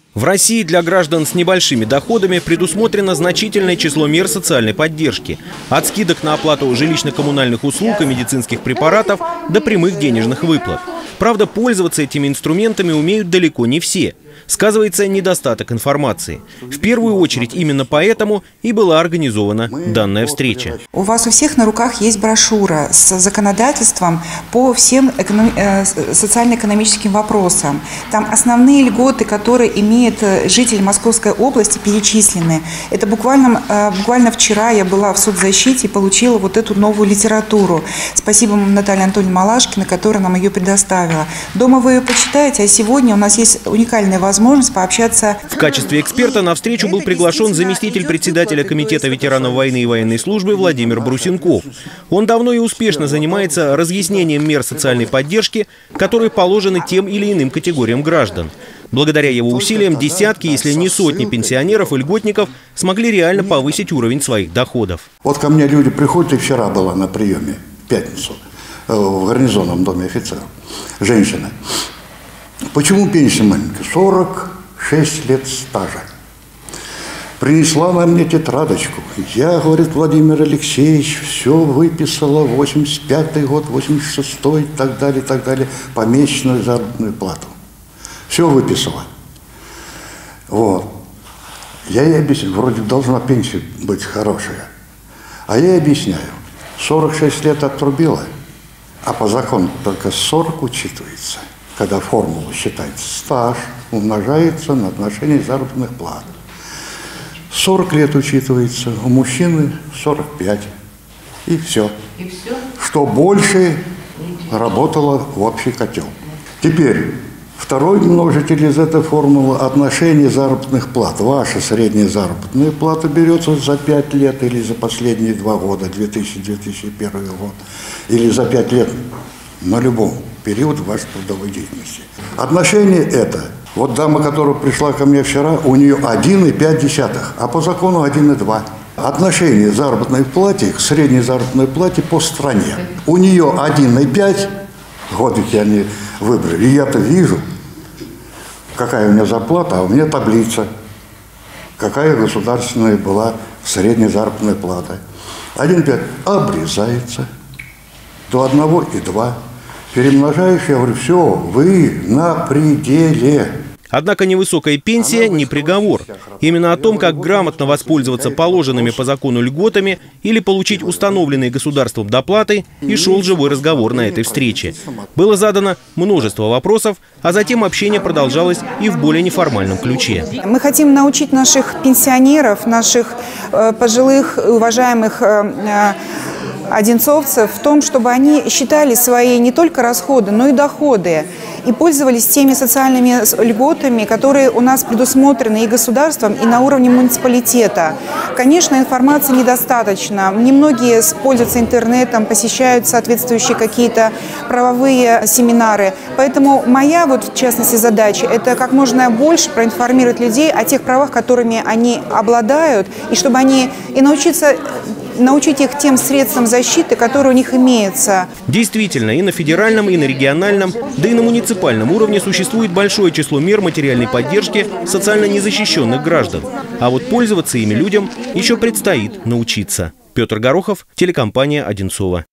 В России для граждан с небольшими доходами предусмотрено значительное число мер социальной поддержки. От скидок на оплату жилищно-коммунальных услуг и медицинских препаратов до прямых денежных выплат. Правда, пользоваться этими инструментами умеют далеко не все. Сказывается недостаток информации. В первую очередь именно поэтому и была организована данная встреча. У вас у всех на руках есть брошюра с законодательством по всем социально-экономическим вопросам. Там основные льготы, которые имеет житель Московской области, перечислены. Это буквально вчера я была в соцзащите и получила вот эту новую литературу. Спасибо Наталье Анатольевне Малашкиной, которая нам ее предоставила. Дома вы ее почитаете, а сегодня у нас есть уникальная возможность пообщаться. В качестве эксперта на встречу был приглашен заместитель председателя Комитета ветеранов войны и военной службы Владимир Брусенков. Он давно и успешно занимается разъяснением мер социальной поддержки, которые положены тем или иным категориям граждан. Благодаря его усилиям десятки, если не сотни пенсионеров и льготников смогли реально повысить уровень своих доходов. Вот ко мне люди приходят, и вчера была на приеме, в пятницу, в гарнизонном доме офицеров, женщина. Почему пенсия маленькая? 46 лет стажа. Принесла она мне тетрадочку. Я, говорит, Владимир Алексеевич, все выписала, 85-й год, 86-й и так далее, помесячную заработную плату. Все выписала. Вот. Я ей объясняю, вроде должна пенсия быть хорошая. А я ей объясняю, 46 лет отрубила, а по закону только 40 учитывается. Когда формула считается, стаж умножается на отношение заработных плат. 40 лет учитывается, у мужчины 45. И все. Что больше работало в общий котел. Теперь второй множитель из этой формулы – отношение заработных плат. Ваша средняя заработная плата берется за 5 лет или за последние 2 года, 2000-2001 год, или за 5 лет на любом период вашей трудовой деятельности. Отношение это. Вот дама, которая пришла ко мне вчера, у нее 1,5, а по закону 1,2. Отношение заработной платы к средней заработной плате по стране. У нее 1,5, годики они выбрали. И я-то вижу, какая у меня зарплата, а у меня таблица, какая государственная была средняя заработная плата. 1,5 обрезается до 1,2. Перемножаешь, я говорю, все, вы на пределе. Однако невысокая пенсия не приговор. Именно о том, как грамотно воспользоваться положенными по закону льготами или получить установленные государством доплаты, и шел живой разговор на этой встрече. Было задано множество вопросов, а затем общение продолжалось и в более неформальном ключе. Мы хотим научить наших пенсионеров, наших пожилых, уважаемых одинцовцев в том, чтобы они считали свои не только расходы, но и доходы. И пользовались теми социальными льготами, которые у нас предусмотрены и государством, и на уровне муниципалитета. Конечно, информации недостаточно. Немногие пользуются интернетом, посещают соответствующие какие-то правовые семинары. Поэтому моя, в частности, задача – это как можно больше проинформировать людей о тех правах, которыми они обладают, и чтобы они научить их тем средствам защиты, которые у них имеются. Действительно, и на федеральном, и на региональном, да и на муниципальном уровне существует большое число мер материальной поддержки социально незащищенных граждан. А вот пользоваться ими людям еще предстоит научиться. Петр Горохов, телекомпания «Одинцово».